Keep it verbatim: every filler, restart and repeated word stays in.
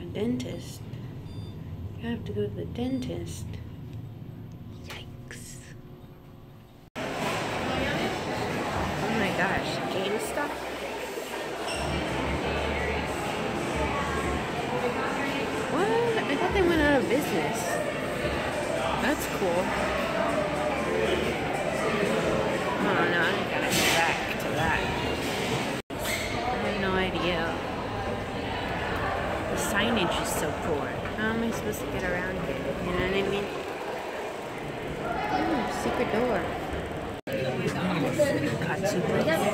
dentist. I have to go to the dentist. Yikes. Oh my gosh, GameStop? What? I thought they went out of business. That's cool. Oh no, I gotta go back to that. I have no idea. The signage is so poor. How am I supposed to get around here? You know what I mean? Oh, secret door. Katsu place.